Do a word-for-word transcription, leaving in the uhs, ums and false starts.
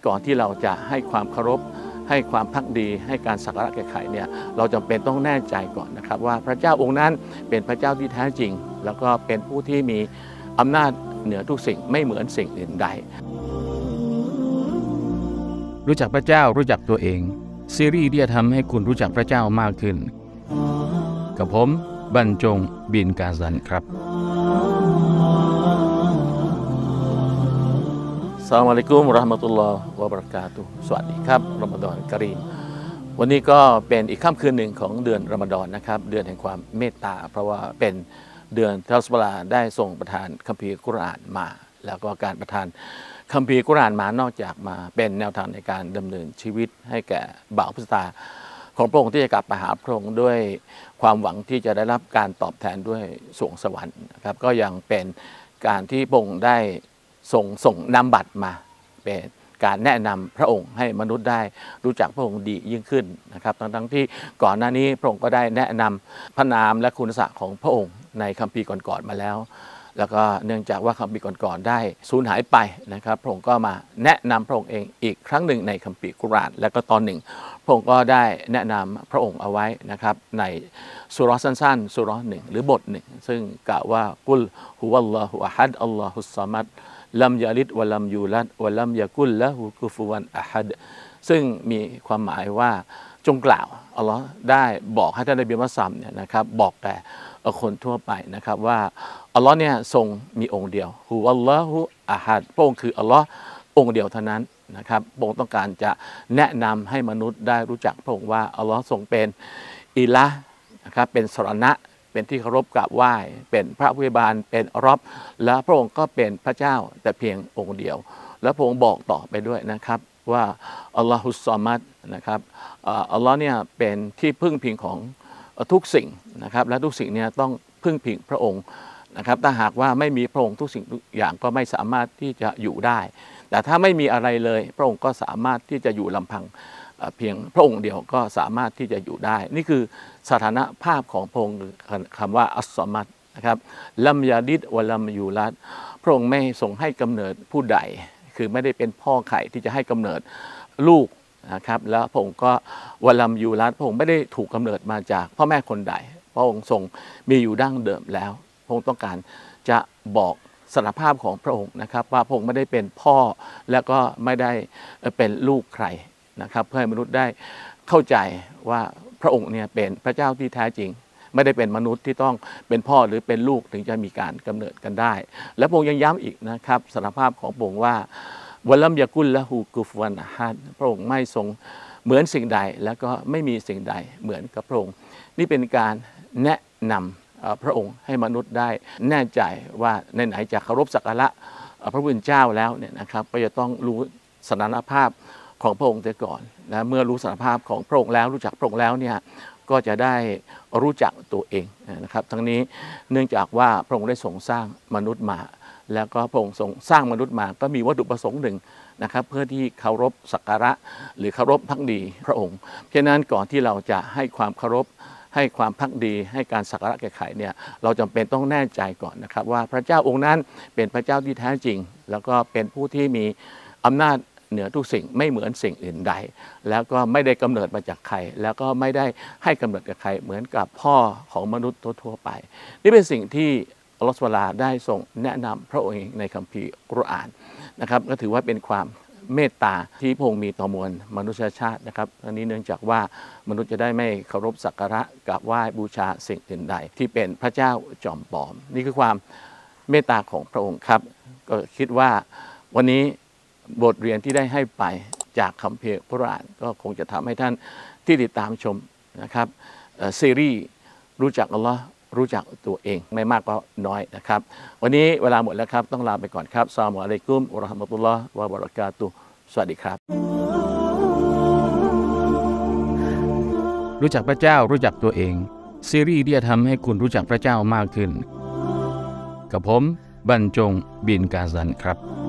ก่อนที่เราจะให้ความเคารพให้ความภักดีให้การสักการะแก่ใครเนี่ยเราจำเป็นต้องแน่ใจก่อนนะครับว่าพระเจ้าองค์นั้นเป็นพระเจ้าที่แท้จริงแล้วก็เป็นผู้ที่มีอำนาจเหนือทุกสิ่งไม่เหมือนสิ่งอื่นใดรู้จักพระเจ้ารู้จักตัวเองซีรีส์ที่จะทำให้คุณรู้จักพระเจ้ามากขึ้นกับผมบรรจงบินกาซันครับอัสสลามุอะลัยกุมวะเราะห์มะตุลลอฮ์วะบะเราะกาตุฮ์สวัสดีครับรอมฎอนกะรีมวันนี้ก็เป็นอีกค่ำคืนหนึ่งของเดือนรอมฎอนนะครับเดือนแห่งความเมตตาเพราะว่าเป็นเดือนที่อัลเลาะห์ซุบฮานะฮูวะตะอาลาได้ส่งประทานคัมภีร์กุรอานมาแล้วก็การประทานคัมภีร์กุรอานมานอกจากมาเป็นแนวทางในการดำเนินชีวิตให้แก่บ่าวผู้ศรัทธาของพระองค์ที่จะกลับไปหาพระองค์ด้วยความหวังที่จะได้รับการตอบแทนด้วยสวงสวรรค์นะครับก็ยังเป็นการที่พระองค์ได้ส่งส่งนำบัตรมาเป็นการแนะนำพระองค์ให้มนุษย์ได้รู้จักพระองค์ดียิ่งขึ้นนะครับทั้งทั้งที่ก่อนหน้านี้พระองค์ก็ได้แนะนำพระนามและคุณศักดิ์ของพระองค์ในคัมภีร์ก่อนๆมาแล้วแล้วก็เนื่องจากว่าคัมภีร์ก่อนๆได้สูญหายไปนะครับพระองค์ก็มาแนะนำพระองค์เองอีกครั้งหนึ่งในคัมภีร์กุรอานและก็ตอนหนึ่งพระองค์ก็ได้แนะนำพระองค์เอาไว้นะครับในสุเราะห์สั้นๆสุเราะห์หนึ่งหรือบทหนึ่งซึ่งกล่าวว่ากุลฮุวัลลอฮุอะฮัดอัลลอฮุสซอมัดลัมยาลิดวะลัมยูลัดวะลัมยะกุลละหูกุฟุวันอะฮัดซึ่งมีความหมายว่าจงกล่าวอัลลอฮ์ได้บอกให้ท่านนบีมุฮัมมัดซัมเนี่ยนะครับบอกแก่คนทั่วไปนะครับว่าอัลลอฮ์เนี่ยทรงมีองค์เดียวฮุวัลลอฮุอะฮัดพระองค์คืออัลลอฮ์องค์เดียวเท่านั้นนะครับพระองค์ต้องการจะแนะนำให้มนุษย์ได้รู้จักพระองค์ว่าอัลลอฮ์ทรงเป็นอิละห์นะครับเป็นสรณะเป็นที่เคารพกราบไหว้เป็นพระผู้อวยบาลเป็นรอบและพระองค์ก็เป็นพระเจ้าแต่เพียงองค์เดียวและพระองค์บอกต่อไปด้วยนะครับว่าอัลลอฮุสซอมัดนะครับอัลลอฮ์เนี่ยเป็นที่พึ่งพิงของทุกสิ่งนะครับและทุกสิ่งเนี่ยต้องพึ่งพิงพระองค์นะครับถ้าหากว่าไม่มีพระองค์ทุกสิ่งทุกอย่างก็ไม่สามารถที่จะอยู่ได้แต่ถ้าไม่มีอะไรเลยพระองค์ก็สามารถที่จะอยู่ลำพังเพียงพระองค์เดียวก็สามารถที่จะอยู่ได้นี่คือสถานภาพของพระองค์คำว่าอัสซอมัดนะครับลัมยาลิดวะลัมยูลัดพระองค์ไม่ทรงให้กำเนิดผู้ใดคือไม่ได้เป็นพ่อไข่ที่จะให้กำเนิดลูกนะครับแล้วพระองค์ก็วะลัมยูลัดพระองค์ไม่ได้ถูกกำเนิดมาจากพ่อแม่คนใดพระองค์ทรงมีอยู่ดั้งเดิมแล้วพระองค์ต้องการจะบอกสารภาพของพระองค์นะครับว่าพระองค์ไม่ได้เป็นพ่อแล้วก็ไม่ได้เป็นลูกใครนะครับเพื่อให้มนุษย์ได้เข้าใจว่าพระองค์เนี่ยเป็นพระเจ้าที่แท้จริงไม่ได้เป็นมนุษย์ที่ต้องเป็นพ่อหรือเป็นลูกถึงจะมีการกำเนิดกันได้และพระองค์ยังย้ำอีกนะครับสารภาพของพระองค์ว่าวะลัมยะกุลละหูกุฟุวันอะฮัดพระองค์ไม่ทรงเหมือนสิ่งใดแล้วก็ไม่มีสิ่งใดเหมือนกับพระองค์นี่เป็นการแนะนำพระองค์ให้มนุษย์ได้แน่ใจว่าในไหนจะเคารพสักการะพระผู้เป็นเจ้าแล้วเนี่ยนะครับก็จะต้องรู้สถานภาพของพระองค์เสียก่อนนะเมื่อรู้สารภาพของพระองค์แล้วรู้จักพระองค์แล้วเนี่ยก็จะได้รู้จักตัวเองนะครับทั้งนี้เนื่องจากว่าพระองค์ได้ทรงสร้างมนุษย์มาแล้วก็พระองค์ทรงสร้างมนุษย์มาก็มีวัตถุประสงค์หนึ่งนะครับเพื่อที่เคารพสักการะหรือเคารพภักดีพระองค์เพราะนั้นก่อนที่เราจะให้ความเคารพให้ความภักดีให้การสักการะแก่ใครเนี่ยเราจำเป็นต้องแน่ใจก่อนนะครับว่าพระเจ้าองค์นั้นเป็นพระเจ้าที่แท้จริงแล้วก็เป็นผู้ที่มีอำนาจเหนือทุกสิ่งไม่เหมือนสิ่งอื่นใดแล้วก็ไม่ได้กำเนิดมาจากใครแล้วก็ไม่ได้ให้กำเนิดกับใครเหมือนกับพ่อของมนุษย์ทั่วๆไปนี่เป็นสิ่งที่อัลเลาะห์ซุบฮานะฮูวะตะอาลาได้ทรงแนะนำพระองค์ในคัมภีร์กุรอานนะครับก็ถือว่าเป็นความเมตตาที่พระองค์มีต่อมวลมนุษยชาตินะครับอันนี้เนื่องจากว่ามนุษย์จะได้ไม่เคารพสักการะกราบไหว้บูชาสิ่งอื่นใดที่เป็นพระเจ้าจอมปลอมนี่คือความเมตตาของพระองค์ครับก็คิดว่าวันนี้บทเรียนที่ได้ให้ไปจากคัมภีร์กุรอานก็คงจะทำให้ท่านที่ติดตามชมนะครับซีรีส์รู้จักอัลลอฮ์รู้จักตัวเองไม่มากก็น้อยนะครับวันนี้เวลาหมดแล้วครับต้องลาไปก่อนครับอัสสลามุอะลัยกุมวะเราะห์มะตุลลอฮ์วะบะเราะกาตุฮ์สวัสดีครับรู้จักพระเจ้ารู้จักตัวเองซีรีส์ที่จะทำให้คุณรู้จักพระเจ้ามากขึ้นกับผมบรรจงบินกาซันครับ